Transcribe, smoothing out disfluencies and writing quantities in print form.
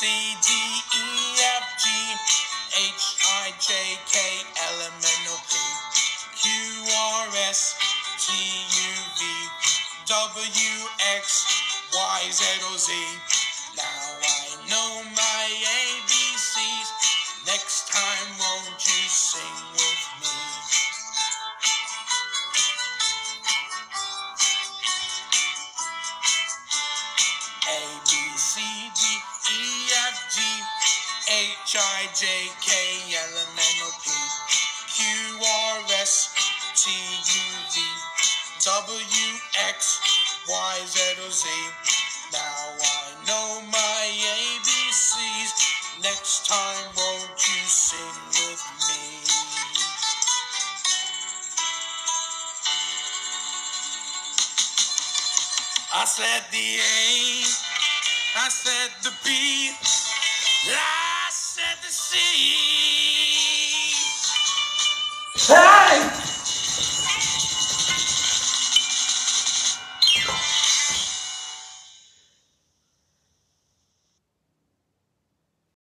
C, D, E, F, G, H, I, J, K, L, M, N, O, P, Q, R, S, T, U, V, W, X, Y, Z, O, Z. Now I know my ABCs. Next time, won't you sing with me? A, B, C, D, E, F, G, H, I, J, K, L, M, N, O, P, Q, R, S, T, U, V, W, X, Y, Z, O, Z. Now I know my ABCs. Next time, won't you sing with me? I said the A, I said the B, I said the C. Hey!